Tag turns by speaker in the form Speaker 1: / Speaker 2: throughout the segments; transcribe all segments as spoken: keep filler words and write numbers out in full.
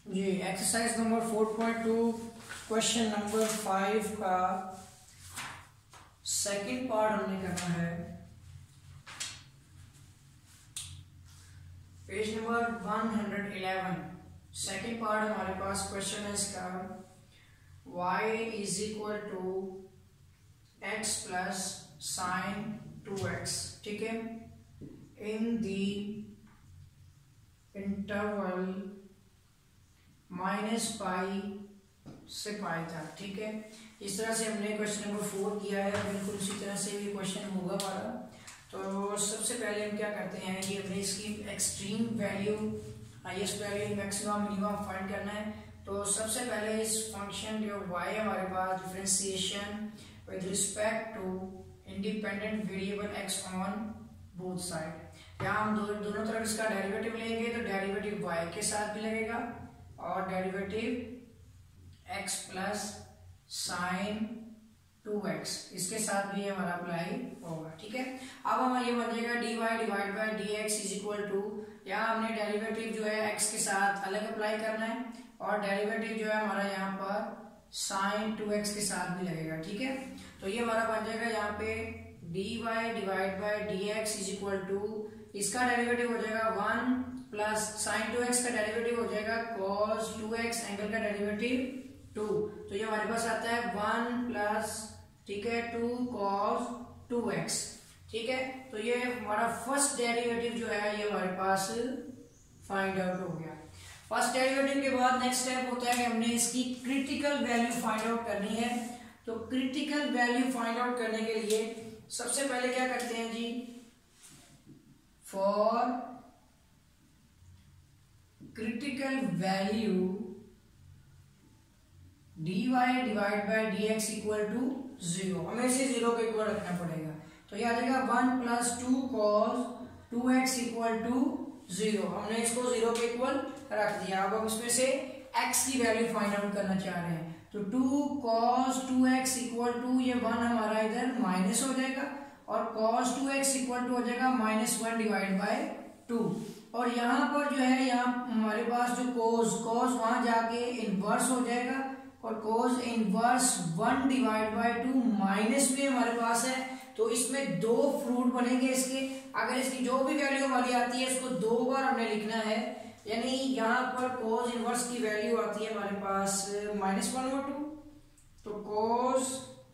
Speaker 1: जी exercise number four point two question number five का second part हमने करना है। Page number one hundred eleven second part हमारे पास क्वेश्चन है इसका y is equal to x plus sine two x. ठीक है, इन दी इंटरवल माइनस पाई से पाई तक। ठीक है, इस तरह से हमने क्वेश्चन नंबर फोर किया है, बिल्कुल उसी तरह से भी क्वेश्चन होगा हमारा। तो सबसे पहले हम क्या करते हैं कि हमने इसकी extreme value, highest value, maximum, minimum find करना है। तो सबसे पहले इस फंक्शन जो y हमारे पास differentiation with respect to independent variable x on both side. यहाँ हम दो, दोनों तरफ इसका डेरिवेटिव लेंगे तो डेरिवेटिव y के साथ भी लगेगा और derivative x plus sine two x इसके साथ भी हमारा अप्लाई होगा। ठीक है, अब हमारा ये बन जाएगा d y divide by d x is equal to, यहाँ हमने डेरिवेटिव जो है x के साथ अलग अप्लाई करना है और डेरिवेटिव जो है हमारा यहाँ पर साइन टू एक्स के साथ भी लगेगा। ठीक है, तो ये हमारा बन जाएगा यहाँ पे d y divide by d x is equal to, इसका डेरिवेटिव हो जाएगा one plus sine two x का डेरिवेटिव हो जाएगा कॉस टू एक्स, एंगल का डेरिवेटिव टू, तो ये हमारे पास आता है वन प्लस, ठीक है, टू कॉस टू एक्स। ठीक है, तो ये हमारा फर्स्ट डेरिवेटिव जो है ये हमारे पास फाइंड आउट हो गया। फर्स्ट डेरिवेटिव के बाद नेक्स्ट स्टेप होता है कि हमने इसकी क्रिटिकल वैल्यू फाइंड आउट करनी है। तो क्रिटिकल वैल्यू फाइंड आउट करने के लिए सबसे पहले क्या करते हैं जी, for critical value d y divide by d x equal to zero, हमें इसे जीरो के इक्वल रखना पड़ेगा। तो ये आ जाएगा one plus two cos two x equal to zero, हमने इसको जीरो के इक्वल रख दिया। अब हम इसमें से x की वैल्यू फाइंड आउट करना चाह रहे हैं, तो two cos two x equal to, ये वन हमारा इधर माइनस हो जाएगा और cos two x equal to हो जाएगा minus one divide by two. और यहाँ पर जो है यहाँ हमारे पास जो कोस कोस वहां जाके इनवर्स हो जाएगा और cos inverse one divide by two minus भी हमारे पास है। तो इसमें दो फ्रूट बनेंगे इसके, अगर इसकी जो भी वैल्यू हमारी आती है इसको दो बार हमने लिखना है, यानी यहाँ पर कोस इनवर्स की वैल्यू आती है हमारे पास माइनस वन और टू, तो cos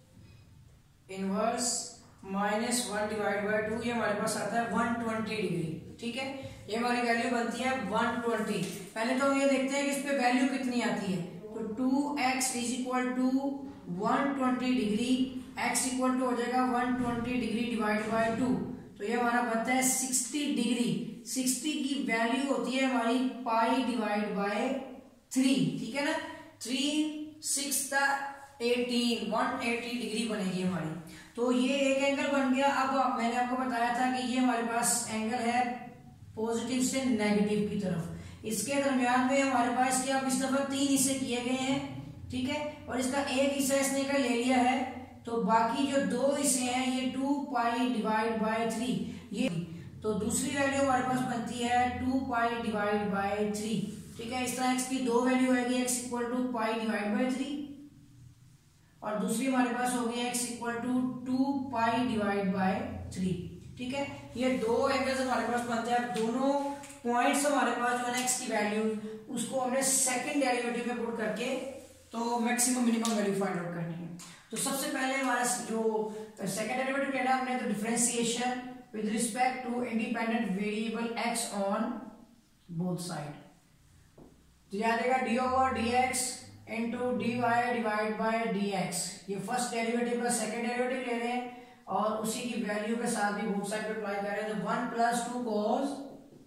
Speaker 1: inverse minus one divide by two, ये हमारे पास आता है वन ट्वेंटी डिग्री। ठीक है, ये हमारी वैल्यू बनती है वन ट्वेंटी। पहले तो हम ये देखते हैं कि इस पे वैल्यू कितनी आती है, तो two x is equal to one twenty degree, x equal to हो जाएगा one twenty degree divide by two, तो ये हमारा बनता है सिक्सटी डिग्री। सिक्सटी की वैल्यू होती है हमारी पाई डिवाइड बाय थ्री। ठीक है ना, three six eighteen, one eighty degree बनेगी हमारी। तो ये एक एंगल बन गया। अब मैंने आपको बताया था कि ये हमारे पास एंगल है पॉजिटिव से नेगेटिव की तरफ, इसके दरमियान में हमारे पास इसके अब इस दफा तीन हिस्से किए गए हैं। ठीक है, और इसका एक हिस्सा इसने का ले लिया है, तो बाकी जो दो हिस्से हैं ये two pi divide by three, ये तो दूसरी वैल्यू हमारे पास बनती है two pi divide by three. ठीक है, इस तरह x की दो वैल्यू आएगी, x equal to pi divide by three और दूसरी हमारे पास होगी x equal to two pi divide by three. ठीक है, ये दो एंगल्स हमारे पास बनते हैं। दोनों पॉइंट्स हमारे पास जो है x की वैल्यू, उसको हमने सेकंड डेरिवेटिव में पुट करके तो maximum minimum value find out करनी है। तो सबसे पहले हमारा जो सेकंड डेरिवेटिव लेना हमने, तो differentiation with respect to independent variable x on both side, तो यह आ जाएगा d over d x into d y divide by d x. ये फर्स्ट डेरिवेटिव का सेकंड डेरिवेटिव ले रहे हैं और उसी की वैल्यू के साथ भी बोथ साइड पे अप्लाई कर रहे हैं, तो one plus two cos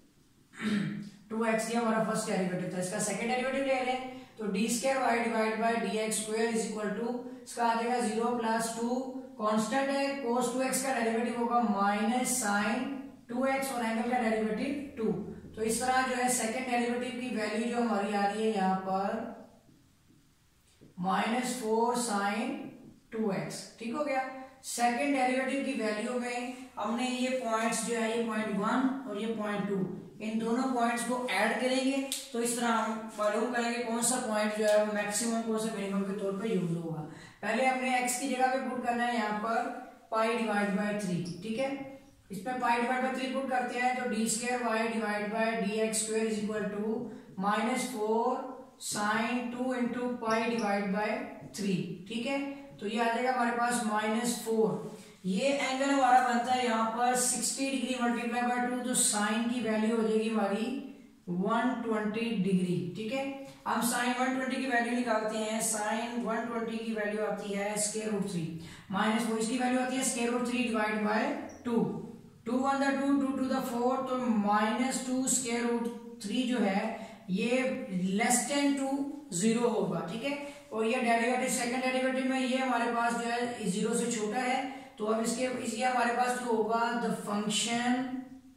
Speaker 1: two x, ये हमारा फर्स्ट डेरिवेटिव था। इसका सेकंड डेरिवेटिव ले रहे हैं, तो d square y divide by d x square is equal to, इसका आ जाएगा जीरो प्लस टू, कांस्टेंट है कोस टू एक्स का डेरिवेटिव होगा माइनस साइन टू एक्स और एंगल का डेरिवेटिव टू। तो इस तरह जो है सेकंड डेरिवेटिव की वैल्यू जो हमारी आ रही है यहाँ पर minus four sine two x. ठीक हो गया, सेकंड डेरिवेटिव की वैल्यू में हमने ये पॉइंट्स जो है ये पॉइंट वन और ये पॉइंट टू इन दोनों पॉइंट्स को ऐड करेंगे तो इस तरह हम मालूम करेंगे कौन सा पॉइंट जो है वो मैक्सिमम कौन सा मिनिमम के तौर पे यूज होगा। पहले हमने x की जगह पे पुट करना है यहाँ पर पाई डिवाइड बाय थ्री, ठीक है। इसमें pi divide by three put करते हैं तो d square y divide by d x square is equal to minus four sine two into pi divide by three, ठीक है। तो ये आ जाएगा हमारे पास माइनस फोर। ये एंगल हमारा बनता है यहाँ पर sixty degree multiply by two, तो साइन की वैल्यू हो जाएगी हमारी वन ट्वेंटी डिग्री, ठीक है। हम साइन वन ट्वेंटी की वैल्यू निकालते हैं। साइन वन ट्वेंटी की वैल्यू आती है square root three minus four, इसकी वैल्यू आती है square root three divide by two, two one the two, two two the four, तो minus two square root three जो है ये लेस देन टू जीरो होगा, ठीक है। और ये डेरिवेटिव सेकंड डेरिवेटिव में ये हमारे पास जो है जीरो से छोटा है, तो अब इसके इसलिए हमारे पास जो होगा the function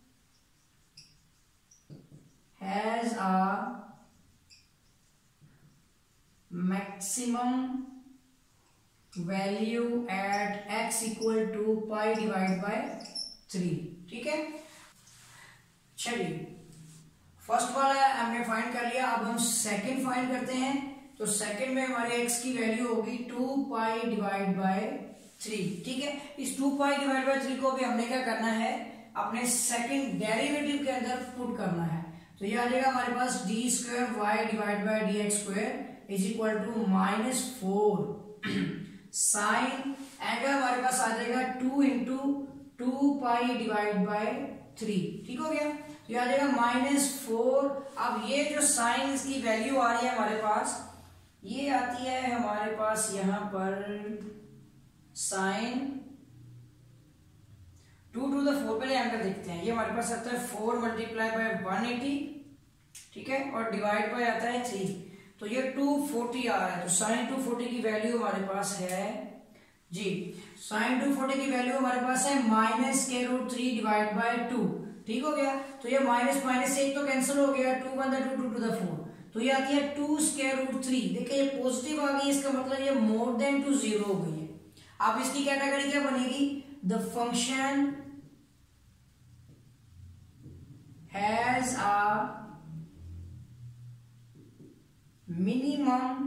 Speaker 1: has a maximum value at x equal to pi divide by three, ठीक है। चलिए फर्स्ट वाला हमने फाइंड कर लिया, अब हम सेकंड फाइंड करते हैं। तो सेकंड में हमारे x की वैल्यू होगी two pi divide by three, ठीक है। इस two pi divide by three को भी हमने क्या करना है अपने सेकंड डेरिवेटिव के अंदर पुट करना है। तो ये आ जाएगा हमारे पास d square y divide by d x square is equal to minus four sine angle हमारे पास आ जाएगा two into two pi divide by three, ठीक हो गया। तो ये आ जाएगा माइनस फोर। अब ये जो साइन इसकी वैल्यू आ रही है हमारे पास, ये आती है हमारे पास यहाँ पर sine two two the four. पहले एंगल देखते हैं, ये हमारे पास आता है four multiply by one eighty, ठीक है, और डिवाइड बाय आता है थ्री, तो ये टू फोर्टी आ रहा है। तो साइन टू फोर्टी की वैल्यू हमारे पास है जी, साइन टू फोर्टी की वैल्यू हमारे पास है माइनस के root three divide by two, ठीक हो गया। तो ये माइनस माइनस एक तो कैंसिल हो गया, two one the two, two two the four, तो ये आती है टू स्क्वायर रूट थ्री। देखिए ये पॉजिटिव आ गई, इसका मतलब ये मोर देन टू जीरो हो गई है। अब इसकी कैटेगरी क्या बनेगी, the function has a minimum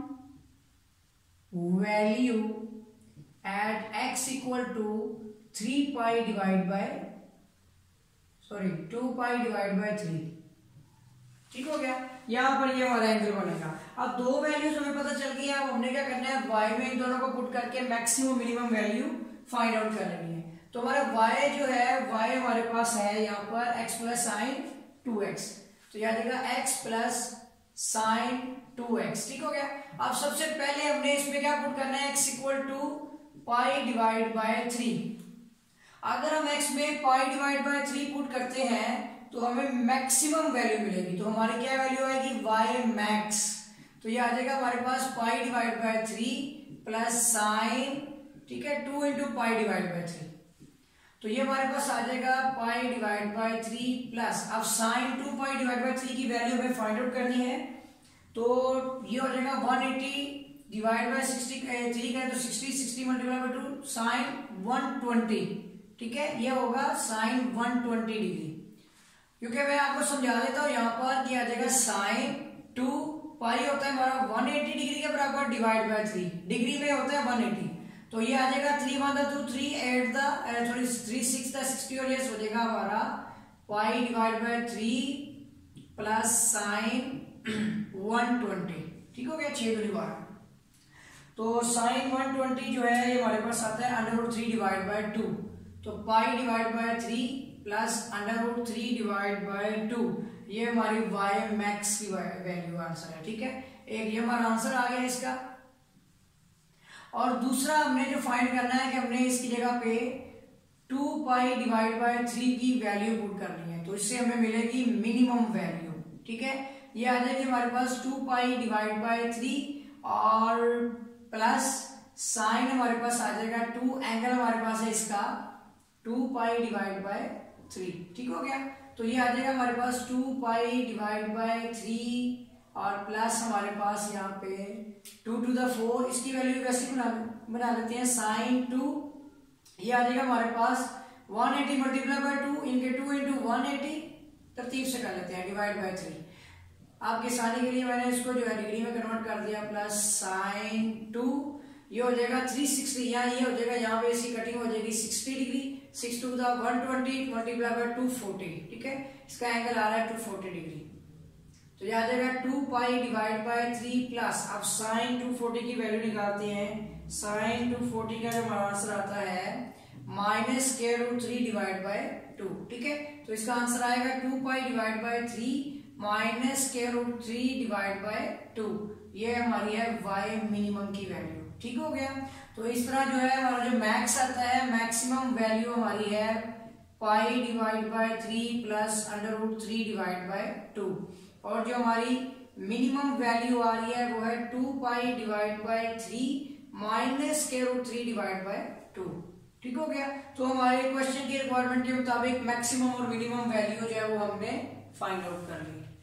Speaker 1: value at x equal to three pi divide by sorry two pi divide by three, ठीक हो गया। यहां पर ये हमारा एंगल बनेगा। अब दो वैल्यूज हमें पता चल गई है, अब हमने क्या करना है y में इन दोनों को पुट करके maximum minimum value find out कर लेनी है। तो हमारा y जो है y हमारे पास है यहाँ पर x plus sine two x, तो याद रखिएगा x plus sine two x, ठीक हो गया। अब सबसे पहले हमने इसमें क्या पुट करना है, x equal to pi divide by three. अगर हम x में pi divide by three put करते हैं तो हमें मैक्सिमम वैल्यू मिलेगी। तो हमारी क्या वैल्यू आएगी, y मैक्स। तो ये आ जाएगा हमारे पास pi divide by three plus sine, ठीक है, two into pi divide by three, तो ये हमारे पास आ जाएगा pi divide by three plus, अब sine two pi divide by three की वैल्यू हमें फाइंड आउट करनी है। तो ये हो जाएगा one eighty divide by sixty, three का तो sixty, sixty multiply by two sine one twenty, ठीक है, ये होगा साइन वन ट्वेंटी डिग्री। क्योंकि मैं आपको समझा देता हूँ यहाँ पर क्या आ जाएगा, साइन टू पाई होता है हमारा वन एटी डिग्री के बराबर डिवाइड बाय थ्री, डिग्री में होता है वन एटी, तो ये आ जाएगा three one the two, three eight the sorry three six the sixty, और ये हो जाएगा हमारा pi divide by three plus sine one twenty, ठीक हो गया, छह दूनी बारह। तो साइन वन ट्वेंटी जो है ये हमारे पास आता है under root three divide by two, तो pi divide by three plus under root three divide by two, ये हमारी y मैक्स की वैल्यू आंसर है, ठीक है। एक ये हमारा आंसर आ गया इसका। और दूसरा हमने जो फाइंड करना है कि हमने इसकी जगह पे two pi divide by three की वैल्यू पुट करनी है, तो इससे हमें मिलेगी मिनिमम वैल्यू, ठीक है। ये आ जाएगी हमारे पास two pi divide by three और प्लस साइन हमारे पास आ जाएगा टू, एंगल हमारे पास है इसका two pi divide by three, ठीक हो गया। तो ये आ जाएगा हमारे पास two pi divide by three और प्लस हमारे पास यहाँ पे टू टू द फोर, इसकी वैल्यू वैसे बना बना लेते हैं साइन टू ये आ जाएगा हमारे पास one eighty multiply by two इनके टू इंटू वन एटी, तरतीब से कर लेते हैं, डिवाइड बाय थ्री। आपके आसानी के लिए मैंने इसको जो है डिग्री में कन्वर्ट कर दिया, प्लस साइन टू, ये हो जाएगा थ्री सिक्सटी, यहाँ ये हो जाएगा, यहाँ पे इसकी कटिंग हो जाएगी sixty degree, six two the one twenty multiply by two forty, ठीक है, इसका एंगल आ रहा है टू फोर्टी डिग्री। तो यह आ जाएगा two pi divide by three plus, अब साइन टू फोर्टी की वैल्यू निकालते हैं, साइन टू फोर्टी का जो हमारा आंसर आता है minus square root three divide by two, ठीक है। तो इसका आंसर आएगा two pi divide by three minus square root three divide by two, ये हमारी है वाई मिनिमम की वैल्यू, ठीक हो गया। तो इस तरह जो है हमारा जो मैक्स आता है, मैक्सिमम वैल्यू हमारी है pi divide by three plus under root three divide by two, और जो हमारी मिनिमम वैल्यू आ रही है वो है two pi divide by three minus square root three divide by two, ठीक हो गया। तो हमारे क्वेश्चन की रिक्वायरमेंट के मुताबिक मैक्सिमम और मिनिमम वैल्यू जो है वो हमने फाइंड आउट कर ली।